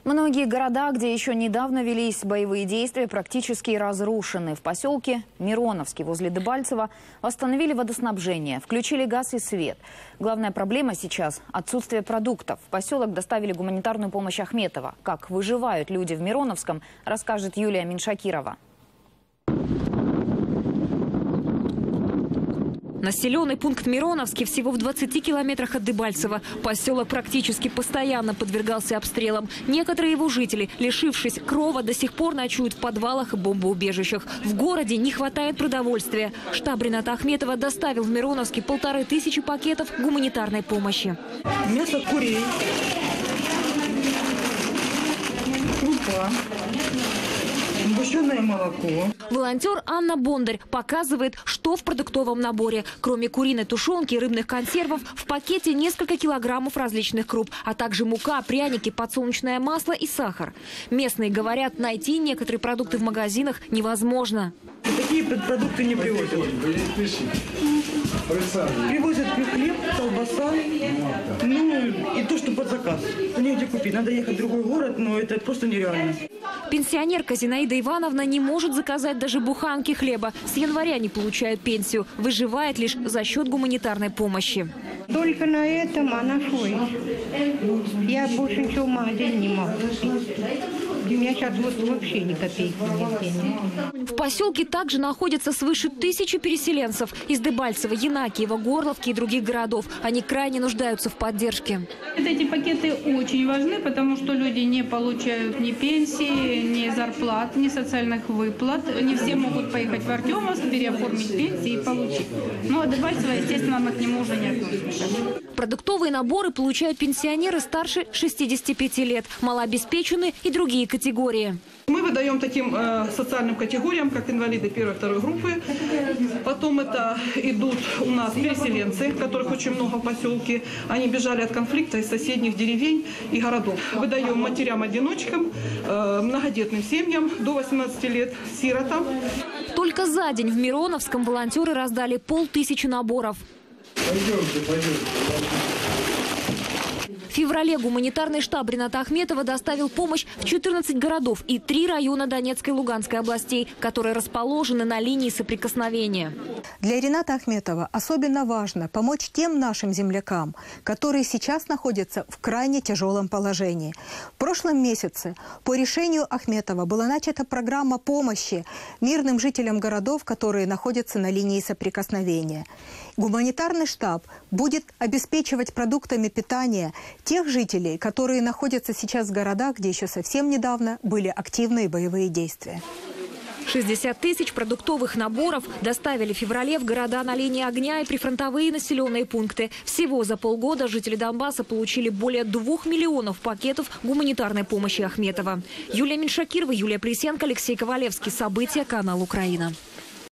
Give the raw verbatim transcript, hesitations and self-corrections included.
Многие города, где еще недавно велись боевые действия, практически разрушены. В поселке Мироновский возле Дебальцева восстановили водоснабжение, включили газ и свет. Главная проблема сейчас – отсутствие продуктов. В поселок доставили гуманитарную помощь Ахметова. Как выживают люди в Мироновском, расскажет Юлия Меньшакирова. Населенный пункт Мироновский всего в двадцати километрах от Дебальцева. Поселок практически постоянно подвергался обстрелам. Некоторые его жители, лишившись крова, до сих пор ночуют в подвалах и бомбоубежищах. В городе не хватает продовольствия. Штаб Рената Ахметова доставил в Мироновский полторы тысячи пакетов гуманитарной помощи. Мясо курей, крупа, сгущенное молоко. Волонтер Анна Бондарь показывает, что в продуктовом наборе. Кроме куриной тушенки и рыбных консервов, в пакете несколько килограммов различных круп, а также мука, пряники, подсолнечное масло и сахар. Местные говорят, найти некоторые продукты в магазинах невозможно. Такие продукты не привозят. Привозят хлеб, колбаса, ну и то, что под заказ. Негде купить. Надо ехать в другой город, но это просто нереально. Пенсионерка Зинаида Ивановна не может заказать даже буханки хлеба. С января не получает пенсию. Выживает лишь за счет гуманитарной помощи. Только на этом она шоет. Я больше ничего в магазине не могу. У меня сейчас вообще ни копейки нет. В поселке также находятся свыше тысячи переселенцев из Дебальцева, Янакиева, Горловки и других городов. Они крайне нуждаются в поддержке. Эти пакеты очень важны, потому что люди не получают ни пенсии, ни зарплат, ни социальных выплат. Не все могут поехать в Артемовск, переоформить пенсии и получить. Но Дебальцево, естественно, мы к нему уже не относимся. Продуктовые наборы получают пенсионеры старше шестидесяти пяти лет, малообеспеченные и другие категории. Мы выдаем таким э, социальным категориям, как инвалиды первой и второй группы. Потом это идут у нас переселенцы, которых очень много в поселке. Они бежали от конфликта из соседних деревень и городов. Выдаем матерям-одиночкам, э, многодетным семьям до восемнадцати лет, сиротам. Только за день в Мироновском волонтеры раздали полтысячи наборов. Пойдемте, пойдемте. В феврале гуманитарный штаб Рената Ахметова доставил помощь в четырнадцать городов и три района Донецкой и Луганской областей, которые расположены на линии соприкосновения. Для Рената Ахметова особенно важно помочь тем нашим землякам, которые сейчас находятся в крайне тяжелом положении. В прошлом месяце по решению Ахметова была начата программа помощи мирным жителям городов, которые находятся на линии соприкосновения. Гуманитарный штаб будет обеспечивать продуктами питания тех жителей, которые находятся сейчас в городах, где еще совсем недавно были активные боевые действия. шестьдесят тысяч продуктовых наборов доставили в феврале в города на линии огня и прифронтовые населенные пункты. Всего за полгода жители Донбасса получили более двух миллионов пакетов гуманитарной помощи Ахметова. Юлия Меньшакирова, Юлия Плесенко, Алексей Ковалевский. События, канал Украина.